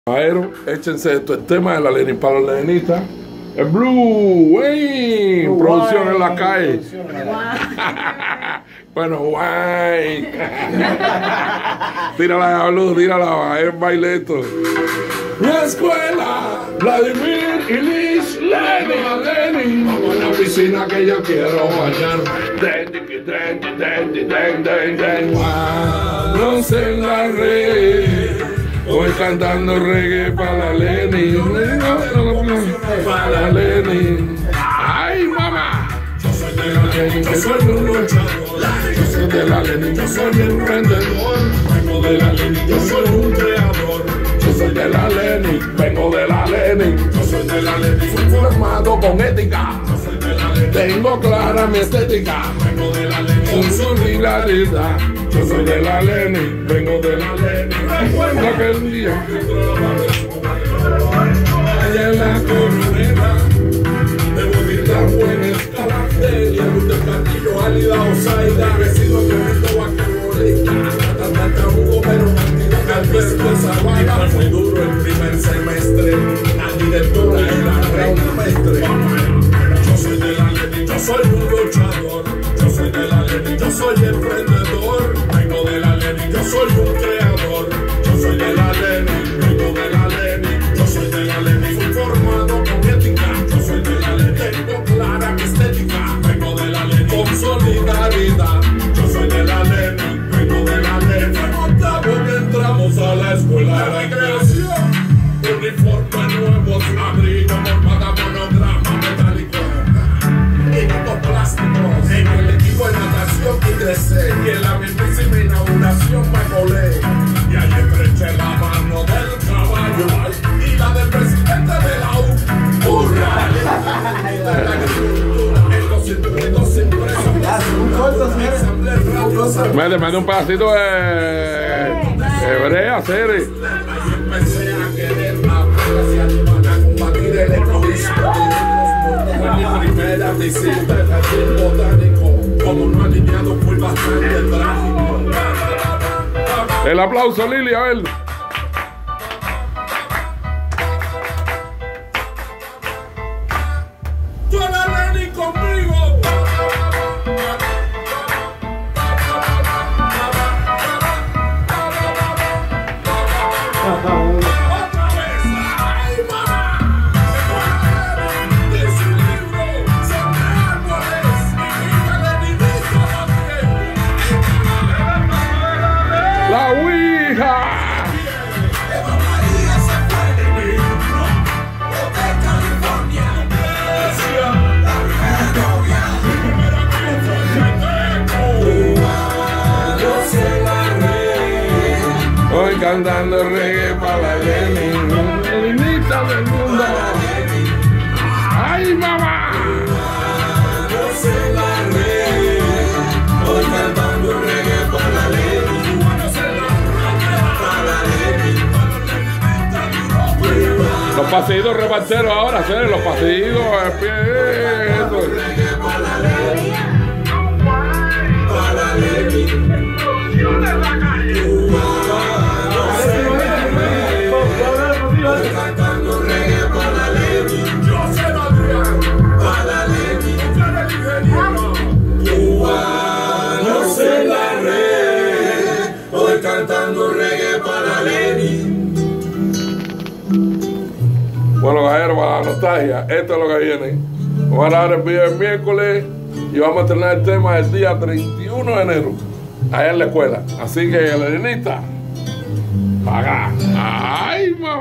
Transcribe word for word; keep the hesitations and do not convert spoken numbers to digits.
Aero, échense esto, el tema de la Lenin para los leninistas. El Blue Wayne, Blue producción Wayne, en la calle. Bueno, guay. Tírala, Blue, tírala, es baileto. La escuela, Vladimir Ilich Lenin, Lenin. Vamos a la piscina que yo quiero bañar. Den, den, den, den, den, den, den. Manos en la red. Voy cantando reggae para la Lenin, para la Lenin. ¡Ay, mamá! Yo soy de la Lenin, yo soy un luchador. Yo soy de la Lenin, yo soy un emprendedor. Vengo de la Lenin, yo soy un creador. Yo soy de la Lenin, vengo de la Lenin. Yo soy de la Lenin, fui formado con ética. Yo soy de la Lenin, tengo clara mi estética. Vengo de la Lenin, con solidaridad. Yo soy de la Lenin, vengo de la Lenin. Recuerdo aquel día allá en la coronera de bonita buena está la feria. Luz del Castillo, Álida, Osaida, vecino tremendo vaquebolista. Tata Hugo, pero partido Alberto Zavala. Muy duro el primer semestre, la directora y la reina maestre. Yo soy de la Lenin, yo soy un luchador. Yo soy de la Lenin, yo soy emprendedor. Vengo de la Lenin, yo soy un creador. Yo soy de la Lenin, vengo de la Lenin. Yo soy de la Lenin, fui formado con ética. Yo soy de la Lenin, tengo clara mi estética. Vengo de la Lenin, con solidaridad. Yo soy de la Lenin, vengo de la Lenin. Fue octavo que entramos a la escuela de recreación. Uniforme nuevos, abrigo, mormada, monograma, metálico. Equipos plásticos, en el equipo de natación ingresé. Y en la mismísima inauguración me colé. Y ahí estreché la mano del caballo y la del presidente de la U. ¡Hurra! De la agricultura, en los circuitos impresos. Me manda un pedacito de hebrea, Cere. Ahí empecé a querer la plaza y a combatir el egoísmo. Fue mi primera visita al jardín botánico. Como no alineado fui bastante trágico. El aplauso, Lili, a ver. ¡Tú eres Lenin conmigo! ¡Otra vez! ¡Ay, mamá! De su libro, sobre árboles, y vida leninista también. ¡La Ouija! Eva María se fue de mi libro, de California. Decía, la primera novia, mi primera novia fue cubanos en la red. Hoy cantando reggae para la Lenin, la leninita del mundo. ¡Ay, mamá! Cubanos en la red. Hoy cantando reggae para la Lenin. Los paseídos reparteros ahora, ¿sí? Los paseídos, el pie, eso. Cubanos en la red, hoy cantando reggae para Lenin. Bueno, galleros, para la nostalgia, esto es lo que viene. Vamos a grabar el video el miércoles y vamos a tener el tema el día treinta y uno de enero, allá en la escuela. Así que, leninista, paga. ¡Ay, mamá!